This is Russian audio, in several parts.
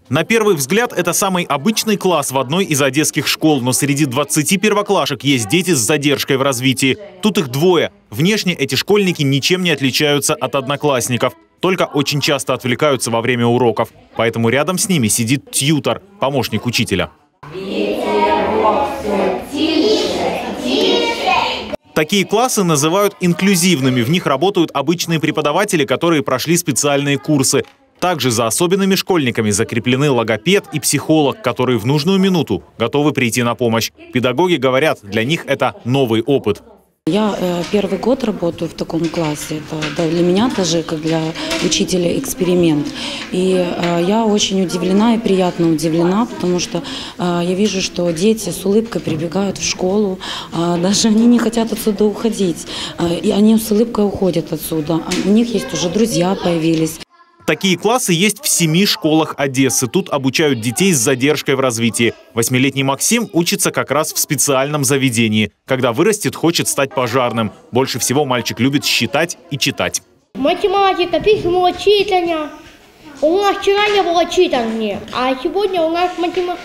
На первый взгляд, это самый обычный класс в одной из одесских школ, но среди 20 первоклашек есть дети с задержкой в развитии. Тут их двое. Внешне эти школьники ничем не отличаются от одноклассников, только очень часто отвлекаются во время уроков. Поэтому рядом с ними сидит тьютор, помощник учителя. Такие классы называют инклюзивными. В них работают обычные преподаватели, которые прошли специальные курсы. Также за особенными школьниками закреплены логопед и психолог, которые в нужную минуту готовы прийти на помощь. Педагоги говорят, для них это новый опыт. Я первый год работаю в таком классе. Это для меня тоже, как для учителя, эксперимент. И я очень удивлена и приятно удивлена, потому что я вижу, что дети с улыбкой прибегают в школу. Даже они не хотят отсюда уходить. И они с улыбкой уходят отсюда. У них есть уже друзья появились. Такие классы есть в 7 школах Одессы. Тут обучают детей с задержкой в развитии. 8-летний Максим учится как раз в специальном заведении. Когда вырастет, хочет стать пожарным. Больше всего мальчик любит считать и читать. Математика, письмо, читание. У нас вчера не было читания, а сегодня у нас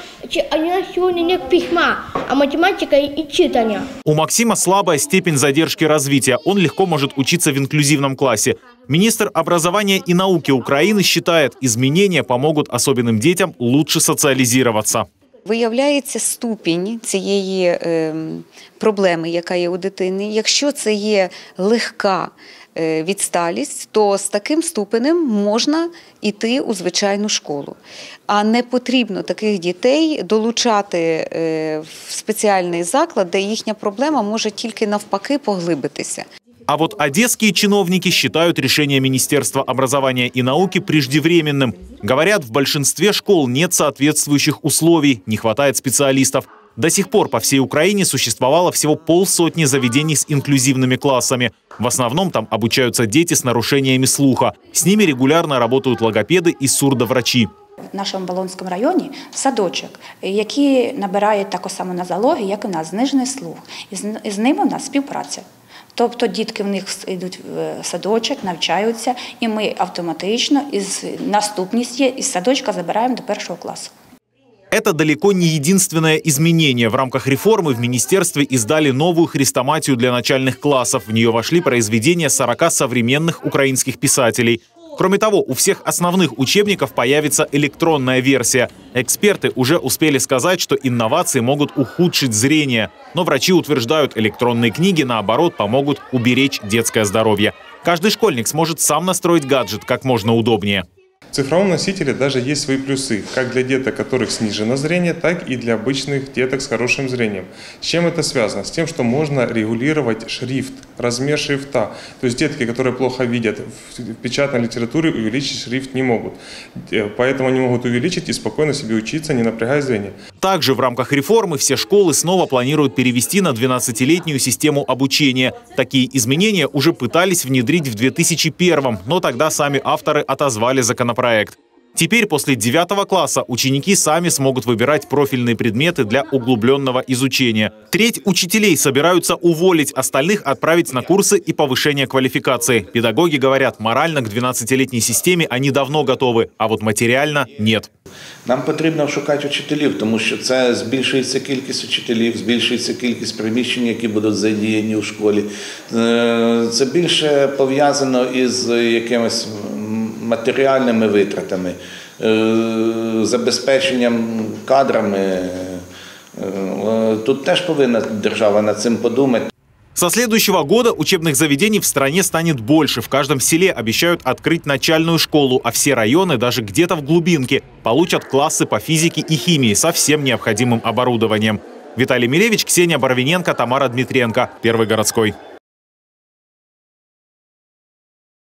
сегодня нет письма, а математика и читания. У Максима слабая степень задержки развития. Он легко может учиться в инклюзивном классе. Министр образования и науки Украины считает, изменения помогут особенным детям лучше соціалізуватися. Виявляється ступінь цієї проблеми, яка є у дитини. Якщо це є легка відсталість, то з таким ступенем можна йти у звичайну школу. А не потрібно таких дітей долучати в спеціальний заклад, де їхня проблема може тільки навпаки поглибитися. А вот одесские чиновники считают решение Министерства образования и науки преждевременным. Говорят, в большинстве школ нет соответствующих условий, не хватает специалистов. До сих пор по всей Украине существовало всего 50 заведений с инклюзивными классами. В основном там обучаются дети с нарушениями слуха. С ними регулярно работают логопеды и сурдоврачи. В нашому Болонському районі садочок, який набирає таку саму нозологію, як і у нас, знижений слух. І з ними у нас співпраця. Тобто дітки в них йдуть в садочок, навчаються, і ми автоматично наступність є, із садочка забираємо до 1 класу. Это далеко не единственное изменение. В рамках реформы в министерстве издали новую хрестоматию для начальных классов. В нее вошли произведения 40 современных украинских писателей. Кроме того, у всех основных учебников появится электронная версия. Эксперты уже успели сказать, что инновации могут ухудшить зрение. Но врачи утверждают, электронные книги, наоборот, помогут уберечь детское здоровье. Каждый школьник сможет сам настроить гаджет как можно удобнее. В цифровом носителе даже есть свои плюсы, как для деток, у которых снижено зрение, так и для обычных деток с хорошим зрением. С чем это связано? С тем, что можно регулировать шрифт, размер шрифта. То есть детки, которые плохо видят, в печатной литературе увеличить шрифт не могут. Поэтому они могут увеличить и спокойно себе учиться, не напрягая зрение. Также в рамках реформы все школы снова планируют перевести на 12-летнюю систему обучения. Такие изменения уже пытались внедрить в 2001-м, но тогда сами авторы отозвали законопроект. Теперь после 9 класса ученики сами смогут выбирать профильные предметы для углубленного изучения. Треть учителей собираются уволить, остальных отправить на курсы и повышение квалификации. Педагоги говорят, морально к 12-летней системе они давно готовы, а вот материально нет. Нам потрібно шукати вчителів, тому що це збільшується кількість вчителів, збільшується кількість приміщень, які будуть задіяні у школі. Це більше пов'язано із якимось матеріальними витратами, забезпеченням кадрами. Тут теж повинна держава над цим подумати. Со следующего года учебных заведений в стране станет больше. В каждом селе обещают открыть начальную школу, а все районы, даже где-то в глубинке, получат классы по физике и химии со всем необходимым оборудованием. Виталий Милевич, Ксения Боровиненко, Тамара Дмитренко. Первый городской.